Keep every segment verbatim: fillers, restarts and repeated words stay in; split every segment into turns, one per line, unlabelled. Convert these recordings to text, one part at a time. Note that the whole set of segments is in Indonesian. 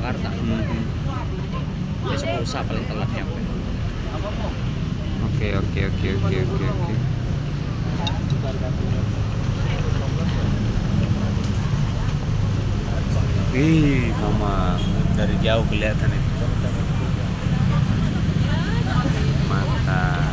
Jakarta.
Hmm.
Besok lusa paling telat nyampe.
Oke oke oke oke oke oke. Wih, mama dari jauh kelihatan itu. Mata.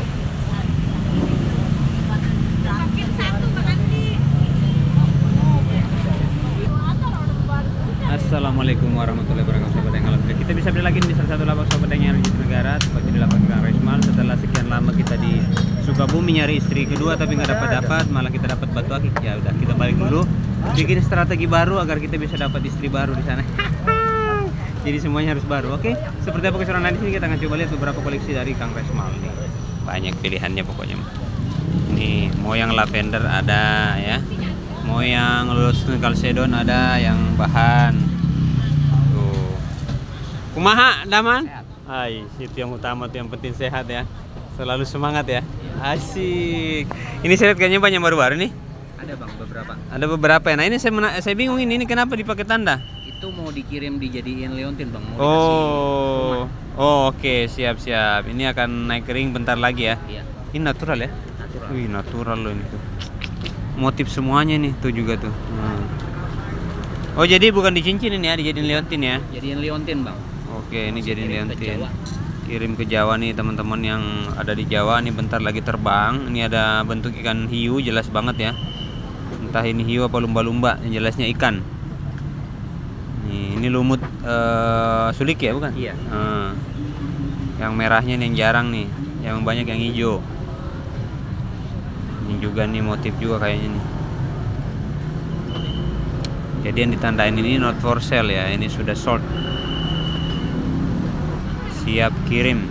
Assalamualaikum warahmatullahi wabarakatuh, sobat yang alhamdulillah. Kita bisa beli lagi di salah satu lapak sobat yang di negara, seperti di lapak Gang Resmal. Setelah sekian lama kita di Sukabumi nyari istri kedua tapi nggak dapat dapat, malah kita dapat batu akik. Ya udah, kita balik dulu, bikin strategi baru agar kita bisa dapat istri baru di sana. Jadi semuanya harus baru. Oke, seperti apa keseruan di sini, kita akan coba lihat beberapa koleksi dari Gang Resmal nih. Banyak pilihannya pokoknya. Ini mau yang lavender ada ya. Mau yang lulus kalsedon ada, yang bahan tuh. Kumaha daman? Hai, itu yang utama tuh, yang penting sehat ya. Selalu semangat ya. Asik. Ini saya lihat kayaknya banyak baru-baru nih.
Ada bang beberapa.
Ada beberapa ya. Nah ini saya mena- saya bingung ini, ini kenapa dipakai tanda?
Itu mau dikirim dijadiin leontin bang. Mau
Oh, oh oke okay. Siap siap. Ini akan naik kering bentar lagi ya.
Iya.
Ini natural ya?
Natural.
Wih natural loh ini tuh. Motif semuanya nih tuh juga tuh. Hmm. Oh jadi bukan dicincin ini ya, dijadiin leontin ya?
Jadiin leontin bang.
Oke, ini
Masih
jadiin
kirim ke
leontin.
Jawa.
Kirim ke Jawa nih teman-teman yang ada di Jawa nih, bentar lagi terbang. Ini ada bentuk ikan hiu jelas banget ya. Entah ini hiu apa lumba-lumba, yang jelasnya ikan. Nih, ini lumut uh, sulik ya bukan?
Iya.
Uh, yang merahnya nih yang jarang nih, yang banyak yang hijau. Ini juga nih motif juga kayaknya nih. Jadi yang ditandain ini not for sale ya, ini sudah sold. Siap kirim.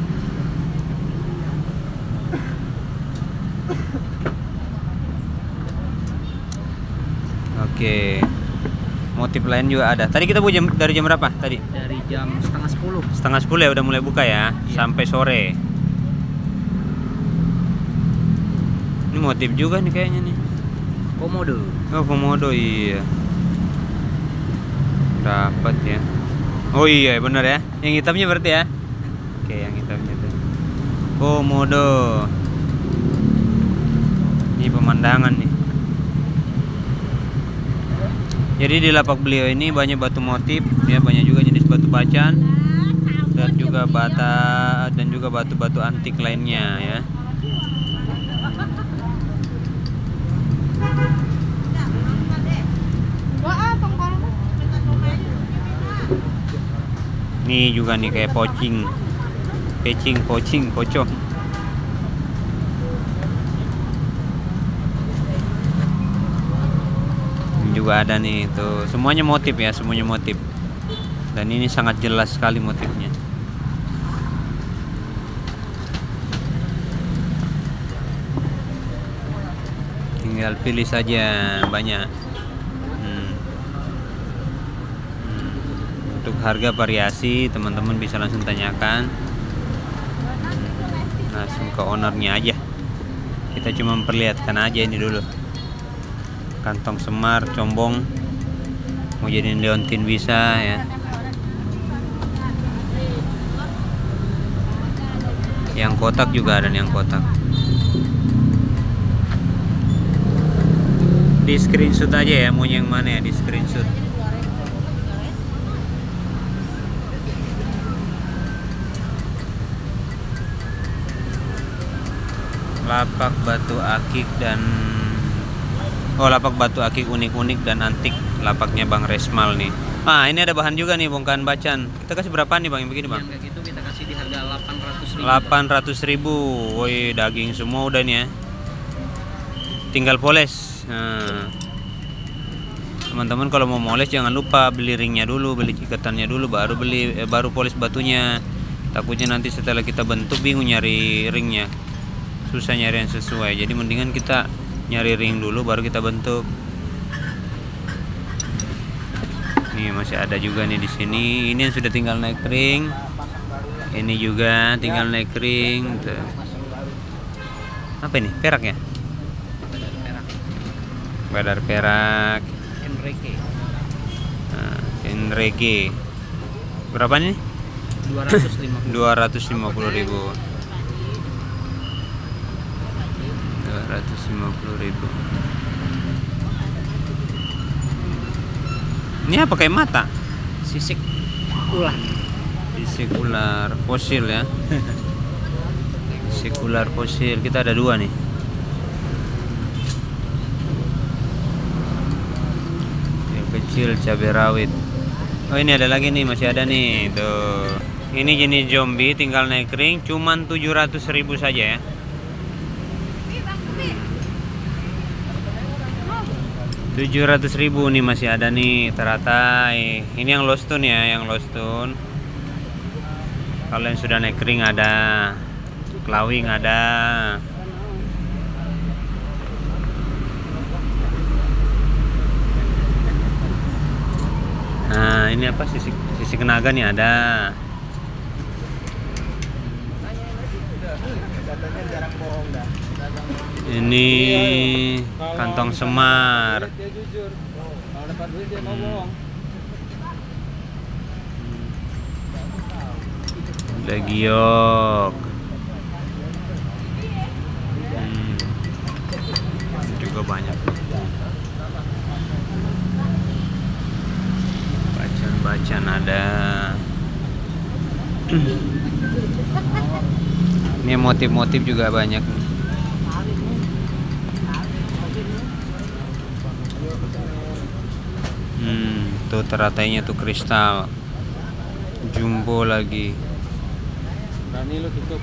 Oke. Motif lain juga ada. Tadi kita buka jam, dari jam berapa tadi?
Dari jam setengah sepuluh.
Setengah sepuluh ya udah mulai buka ya,
Iya.
sampai sore. Ini motif juga nih kayaknya nih.
Komodo.
Oh komodo iya. Dapat ya. Oh iya benar ya. Yang hitamnya berarti ya. Oke yang hitamnya tuh. Komodo. Ini pemandangan nih. Jadi di lapak beliau ini banyak batu motif, ya banyak juga jenis batu bacan dan juga bata dan juga batu-batu antik lainnya ya. Ini juga nih kayak pocing, pecing, pocing, pocong. Ini juga ada nih tuh, semuanya motif ya, semuanya motif. Dan ini sangat jelas sekali motifnya. Tinggal pilih saja, banyak. Untuk harga variasi teman-teman bisa langsung tanyakan, langsung ke ownernya aja. Kita cuma memperlihatkan aja ini dulu. Kantong semar, combong, mau jadiin leontin bisa ya. Yang kotak juga ada nih, yang kotak. Di screenshot aja ya, mau yang mana ya, di screenshot. Lapak batu akik dan oh lapak batu akik unik-unik dan antik, lapaknya Bang Resmal nih. Ah ini ada bahan juga nih, bongkahan bacan. Kita kasih berapa nih bang yang begini bang?
Yang kayak gitu kita kasih di harga delapan ratus ribu.
delapan ratus ribu. Woi daging semua udah nih ya. Tinggal poles. Nah, teman-teman kalau mau moles jangan lupa beli ringnya dulu, beli ikatannya dulu, baru beli eh, baru poles batunya. Takutnya nanti setelah kita bentuk bingung nyari ringnya. Susah nyari yang sesuai, jadi mendingan kita nyari ring dulu baru kita bentuk. Nih masih ada juga nih di sini. Ini yang sudah tinggal naik ring. Ini juga tinggal naik ring. Tuh. Apa ini? Perak ya?
Badar perak.
Badar perak.
Enrique.
Nah, Enrique. Berapa nih?
dua ratus lima puluh.
dua ratus lima puluh ribu. dua ratus lima puluh ribu. Ini apa kayak mata?
Sisik ular.
Sisik ular fosil ya. Sisik ular fosil. Kita ada dua nih. Yang kecil cabai rawit. Oh ini ada lagi nih, masih ada nih. Tuh. Ini jenis zombie, tinggal naik ring, cuman tujuh ratus ribu saja ya. tujuh ratus ribu nih masih ada nih teratai. Ini yang lost tune ya, yang lost tune. Kalau yang sudah naik ring ada, clawing ada. Nah ini apa, sisik sisik naga nih ada. Ini kantong semar. Hmm. Ada giok. Hmm. Juga banyak. Bacaan ada. Ini motif-motif juga banyak nih. Hmm, tuh teratainya tuh kristal. Jumbo lagi.
Berani lu tutup.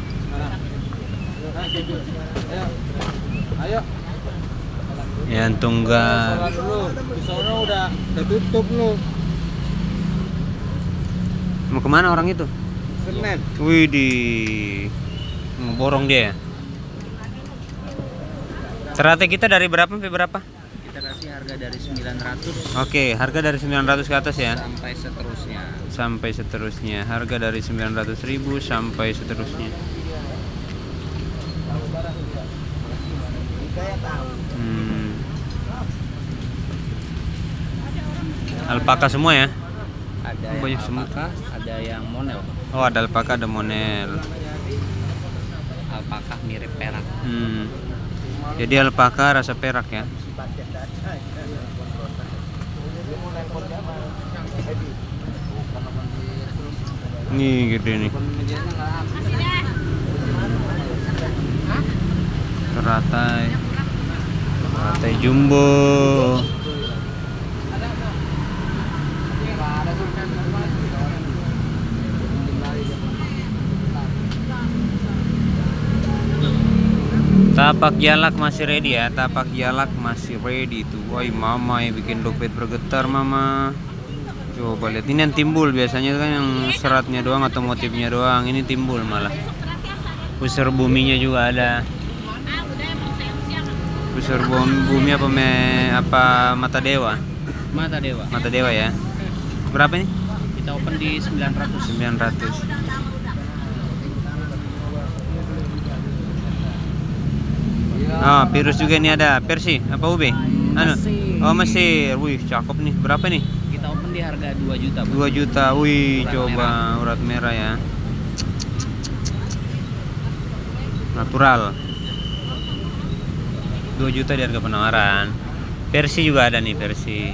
Ayo.
Yang tunggal.
Di sana udah tertutup lu.
Mau kemana orang itu?
Senen.
Wih di borong dia ya. Teratai kita dari berapa sampai berapa?
Kita kasih harga dari sembilan ratus
Oke, harga dari sembilan ratus ke atas ya.
sampai seterusnya.
Sampai seterusnya. Harga dari sembilan ratus ribu sampai seterusnya. Hmm. Alpaka semua ya?
Ada
Oh, banyak
yang
semua.
alpaka, ada yang monel.
Oh, ada alpaka, ada monel.
Alpaka mirip perak.
Hmm. Jadi alpaka rasa perak ya. Nih gede nih. Teratai. Teratai jumbo. Tapak jalak masih ready ya, tapak jalak masih ready tuh. Woi mama ya bikin dompet bergetar mama. Coba lihat ini yang timbul, biasanya kan yang seratnya doang atau motifnya doang, ini timbul malah. Pusar buminya juga ada. Pusar bumi, bumi apa me, apa mata dewa?
Mata dewa.
Mata dewa ya. Berapa nih?
Kita open di sembilan ratus.
sembilan ratus. Ah, virus juga nih ada. Persi apa ube? Anu.
Mesir.
Oh, Mesir. Wih, cakep nih. Berapa nih?
Kita open di harga dua juta. Bang.
dua juta. Wih,
Urat
coba urat merah ya. Natural. dua juta di harga penawaran. Persi juga ada nih, Persi.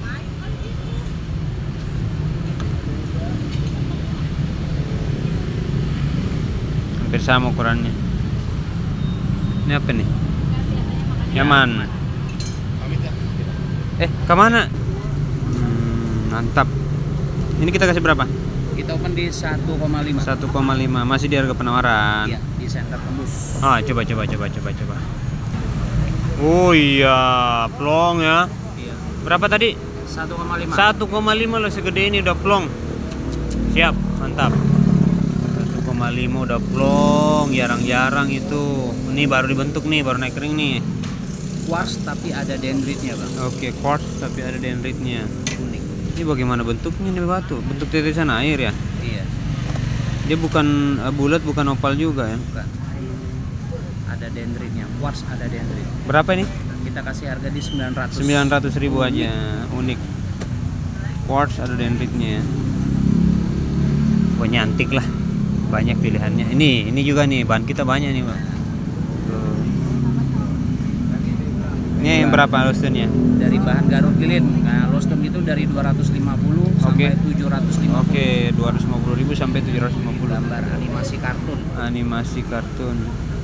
Hampir sama ukurannya. Ini apa nih? Nyaman. Eh, kemana? Hmm, mantap. Ini kita kasih berapa?
Kita open di satu koma lima.
satu koma lima. Masih di harga penawaran.
Iya, di center tembus.
Ah, coba coba coba coba coba. Oh iya, plong ya.
Iya.
Berapa tadi?
satu koma lima.
satu koma lima loh, segede ini udah plong. Siap, mantap. satu koma lima udah plong, jarang-jarang itu. Ini baru dibentuk nih, baru naik ring nih.
Quartz tapi ada dendritnya, Bang.
Oke, quartz tapi ada dendritnya.
Unik.
Ini bagaimana bentuknya nih batu? Bentuk tetesan air ya?
Iya,
Dia bukan uh, bulat, bukan opal juga ya?
bukan. Ada dendritnya. Quartz ada dendrit.
Berapa nih?
Kita kasih harga di sembilan ratus.
sembilan ratus ribu aja, unik. Quartz ada dendritnya ya. pokoknya antik lah, banyak pilihannya. Ini ini juga nih bahan kita banyak nih bang. Tuh. Ini yang berapa lostonnya?
Dari bahan garut lilin. Nah, loston itu dari dua ratus lima puluh sampai tujuh ratus lima puluh.
Oke, dua ratus lima puluh ribu sampai tujuh ratus lima puluh.
Gambar animasi kartun.
Animasi kartun.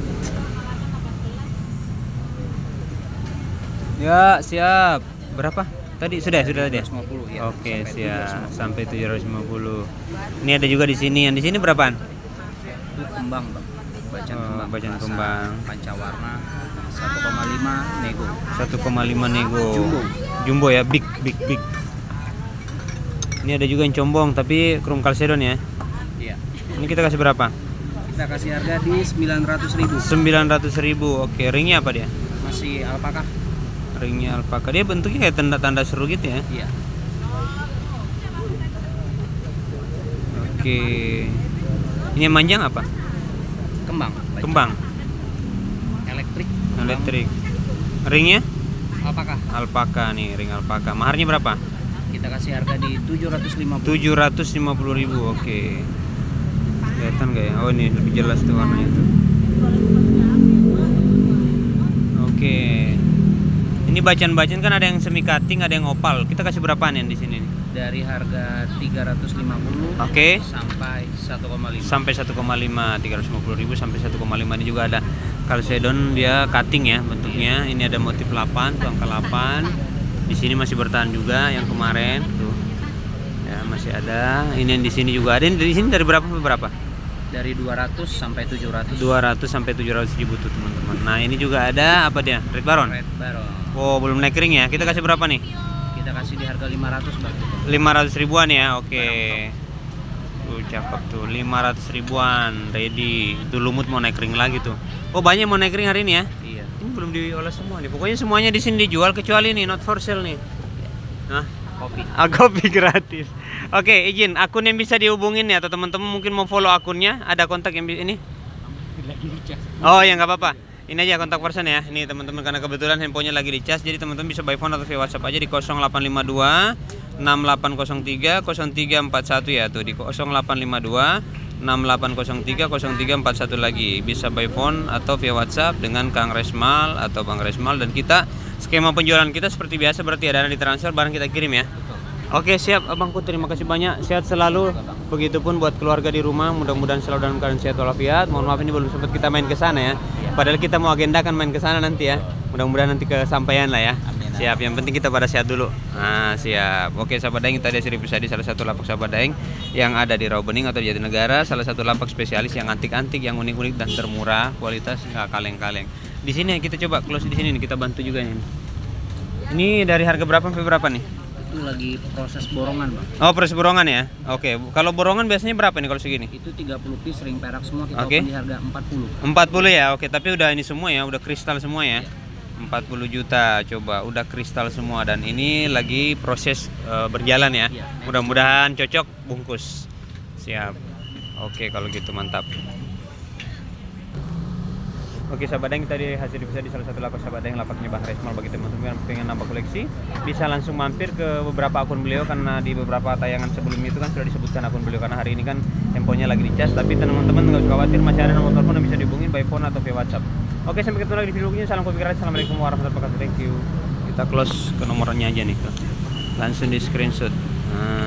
Ya, siap. Berapa? Tadi sudah, sudah tadi.
tujuh ratus lima puluh ya.
Oke,
sampai
siap.
tujuh ratus lima puluh.
Sampai tujuh ratus lima puluh. Ini ada juga di sini. Yang di sini berapaan?
Itu kembang, Bang. Bacaan
Oh,
kembang.
bacaan
Rasa
kembang.
Pancawarna satu koma lima nego.
satu koma lima nego.
Jumbo.
Jumbo ya, big big big. Ini ada juga yang combong tapi krum kalsedon ya.
Iya.
Ini kita kasih berapa?
Kita kasih harga di sembilan ratus ribu.
sembilan ratus ribu. Oke, ringnya apa dia?
Masih alpaka.
Ringnya alpaka. Dia bentuknya kayak tanda-tanda seru gitu ya.
Iya.
Oke. Ini yang manjang apa?
Kembang. bacaan.
Kembang.
Elektrik.
Elektrik. Ringnya?
Alpaka.
Alpaka nih, ring alpaka. Maharnya berapa?
Kita kasih harga di tujuh ratus lima puluh.
tujuh ratus lima puluh ribu. Oke. Kelihatan nggak ya? Oh ini lebih jelas tuh warnanya tuh. Oke. Ini bacaan-bacaan kan ada yang semi cutting, ada yang opal. Kita kasih berapaan yang di sini nih?
Dari harga tiga ratus lima puluh
Oke.
sampai satu koma lima.
Sampai satu koma lima, tiga ratus lima puluh ribu sampai satu koma lima. Ini juga ada kalsedon, dia cutting ya bentuknya. Ini ada motif delapan, tuh angka delapan. Di sini masih bertahan juga yang kemarin tuh. Ya, masih ada. Ini yang di sini juga ada. Ini di sini dari berapa sampai berapa?
Dari dua ratus sampai tujuh ratus.
dua ratus sampai tujuh ratus ribu tuh teman-teman. Nah, ini juga ada apa dia? Red Baron.
Red Baron.
Oh, belum naik ring ya. Kita kasih berapa nih?
Kita kasih di harga lima ratus, Bang.
lima ratus ribuan ya. Oke. Tuh cakep tuh, lima ratus ribuan. Ready. Itu lumut mau naik ring lagi tuh. Oh, banyak mau naik ring hari ini ya?
Iya.
Ini belum diolah semua nih. Pokoknya semuanya di sini dijual kecuali nih not for sale nih. Nah,
Kopi.
ah, kopi gratis. Oke, izin akun yang bisa dihubungin ya atau teman-teman mungkin mau follow akunnya, ada kontak yang bi- ini?
Lagi dicas.
Oh, ya nggak apa-apa. Ini aja kontak person ya. Ini teman-teman karena kebetulan handphonenya lagi dicas, jadi teman-teman bisa by phone atau via WhatsApp aja di nol delapan lima dua enam delapan nol tiga nol tiga empat satu ya tuh di nol delapan lima dua enam delapan nol tiga nol tiga empat satu lagi. Bisa by phone atau via WhatsApp dengan Kang Resmal atau Bang Resmal, dan kita skema penjualan kita seperti biasa, berarti ada dana ditransfer, barang kita kirim ya. Oke, siap Abangku, terima kasih banyak. Sehat selalu. Begitupun buat keluarga di rumah, mudah-mudahan selalu dalam keadaan sehat walafiat. Mohon maaf ini belum sempat kita main ke sana ya. Padahal kita mau agendakan main ke sana nanti ya. Mudah-mudahan nanti kesampaian lah ya. Siap, yang penting kita pada sehat dulu. Nah, siap. Oke, sahabat daeng, tadi Sri Prisadi salah satu lapak sahabat daeng yang ada di Rawabening atau di Jatinegara, salah satu lapak spesialis yang antik-antik, yang unik-unik dan termurah, kualitas nggak kaleng-kaleng. Di sini kita coba close di sini nih, kita bantu juga nih. Ini dari harga berapa sampai berapa nih?
Itu lagi proses borongan, Bang.
Oh, proses borongan ya. Oke, kalau borongan biasanya berapa nih kalau segini?
Itu tiga puluh piece ring perak semua, kita
Oke.
open di harga empat puluh.
empat puluh ya. Oke, tapi udah ini semua ya, udah kristal semua ya. empat puluh juta coba, udah kristal semua, dan ini lagi proses uh, berjalan ya.
Iya.
Mudah-mudahan cocok bungkus. Siap. Oke, kalau gitu mantap. Oke, sahabat daeng, tadi hasil bisa di salah satu lapak sahabat daeng, lapaknya Bang Resmal. Bagi teman-teman yang pengen nambah koleksi, bisa langsung mampir ke beberapa akun beliau, karena di beberapa tayangan sebelum itu kan sudah disebutkan akun beliau, karena hari ini kan handphonenya lagi dicas. Tapi teman-teman nggak usah khawatir, masih ada nomor telepon yang bisa dihubungin by phone atau via WhatsApp. Oke, sampai ketemu lagi di video berikutnya. Salam kopi gratis. Assalamualaikum warahmatullahi wabarakatuh. Thank you. Kita close ke nomornya aja nih tuh. Langsung di screenshot. Nah.